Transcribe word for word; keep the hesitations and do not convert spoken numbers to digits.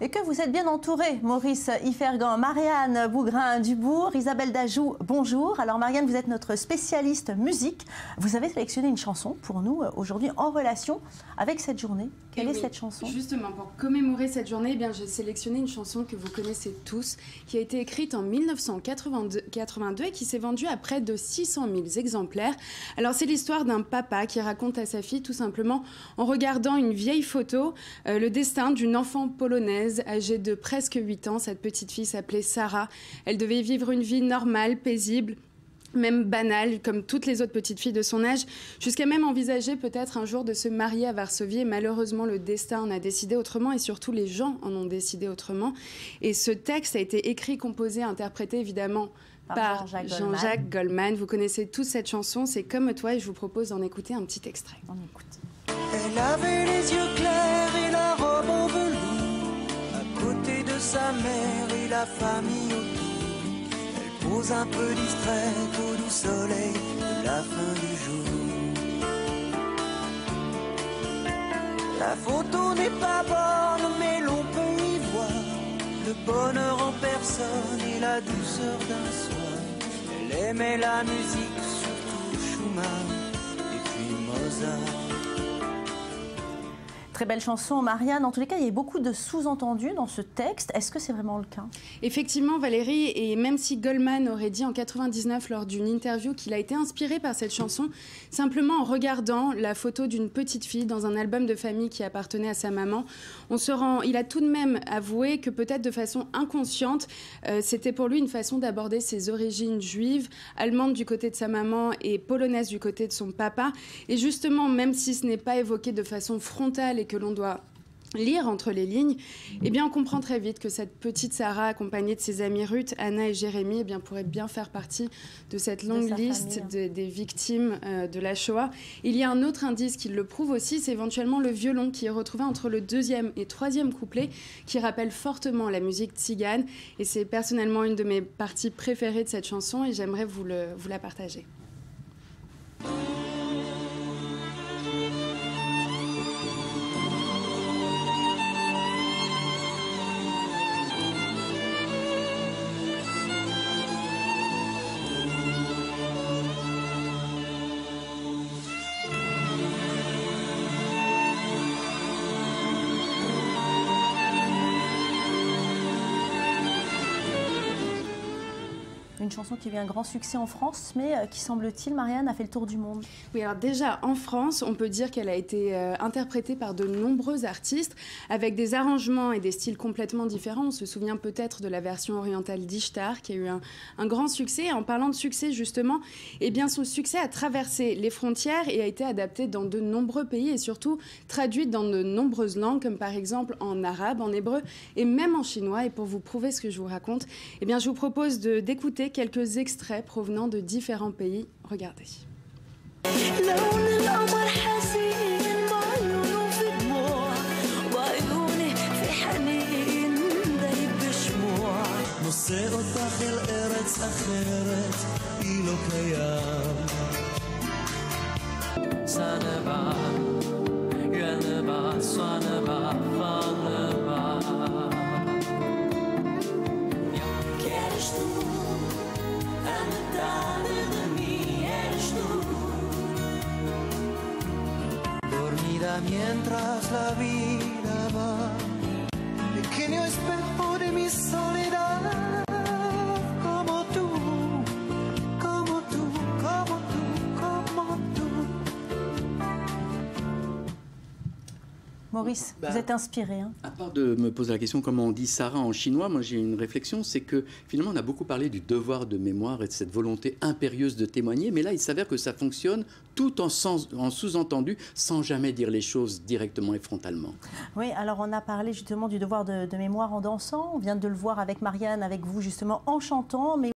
Et que vous êtes bien entourés, Maurice Ifergan, Marianne Bougrain-Dubourg, Isabelle Dajou, bonjour. Alors Marianne, vous êtes notre spécialiste musique. Vous avez sélectionné une chanson pour nous aujourd'hui en relation avec cette journée. Quelle et est oui, cette chanson? Justement, pour commémorer cette journée, eh bien, j'ai sélectionné une chanson que vous connaissez tous, qui a été écrite en mille neuf cent quatre-vingt-deux et qui s'est vendue à près de six cent mille exemplaires. Alors c'est l'histoire d'un papa qui raconte à sa fille tout simplement en regardant une vieille photo euh, le destin d'une enfant polonaise âgée de presque huit ans. Cette petite fille s'appelait Sarah. Elle devait vivre une vie normale, paisible, même banale, comme toutes les autres petites filles de son âge, jusqu'à même envisager peut-être un jour de se marier à Varsovie. Et malheureusement, le destin en a décidé autrement et surtout les gens en ont décidé autrement. Et ce texte a été écrit, composé, interprété évidemment par, par Jean-Jacques Goldman. Jean-Jacques Goldman. Vous connaissez tous cette chanson, c'est Comme toi, et je vous propose d'en écouter un petit extrait. On écoute. Elle avait les yeux clairs et la robe en velours, à côté de sa mère et la famille autour. Elle pose un peu distraite au doux soleil de la fin du jour. La photo n'est pas bonne, mais l'on peut y voir le bonheur en personne et la douceur d'un soir. Elle aimait la musique, surtout Schumann et puis Mozart. Très belle chanson, Marianne. En tous les cas, il y a beaucoup de sous-entendus dans ce texte. Est-ce que c'est vraiment le cas? Effectivement, Valérie, et même si Goldman aurait dit en quatre-vingt-dix-neuf lors d'une interview qu'il a été inspiré par cette chanson, simplement en regardant la photo d'une petite fille dans un album de famille qui appartenait à sa maman, on se rend, il a tout de même avoué que peut-être de façon inconsciente, euh, c'était pour lui une façon d'aborder ses origines juives, allemandes du côté de sa maman et polonaises du côté de son papa. Et justement, même si ce n'est pas évoqué de façon frontale et que l'on doit lire entre les lignes, eh bien on comprend très vite que cette petite Sarah, accompagnée de ses amis Ruth, Anna et Jérémie, eh bien, pourrait bien faire partie de cette longue de liste famille. de, des victimes euh, de la Shoah. Il y a un autre indice qui le prouve aussi, c'est éventuellement le violon qui est retrouvé entre le deuxième et troisième couplet, qui rappelle fortement la musique tzigane. Et c'est personnellement une de mes parties préférées de cette chanson et j'aimerais vous, le, vous la partager. Une chanson qui a eu un grand succès en France, mais qui, semble-t-il, Marianne, a fait le tour du monde. Oui, alors déjà, en France, on peut dire qu'elle a été euh, interprétée par de nombreux artistes, avec des arrangements et des styles complètement différents. On se souvient peut-être de la version orientale d'Ishtar, qui a eu un, un grand succès. Et en parlant de succès, justement, eh bien, son succès a traversé les frontières et a été adapté dans de nombreux pays et surtout traduite dans de nombreuses langues, comme par exemple en arabe, en hébreu et même en chinois. Et pour vous prouver ce que je vous raconte, eh bien, je vous propose de, d'écouter quelques extraits provenant de différents pays. Regardez. Mientras la vida va, pequeño espejo de mi soledad, como tú, como tú, como tú, como tú. Maurice, bah, vous êtes inspiré. Hein. À part de me poser la question comment on dit Sarah en chinois, moi j'ai une réflexion, c'est que finalement on a beaucoup parlé du devoir de mémoire et de cette volonté impérieuse de témoigner, mais là il s'avère que ça fonctionne tout en, en sous-entendu, sans jamais dire les choses directement et frontalement. Oui, alors on a parlé justement du devoir de, de mémoire en dansant, on vient de le voir avec Marianne, avec vous justement en chantant, mais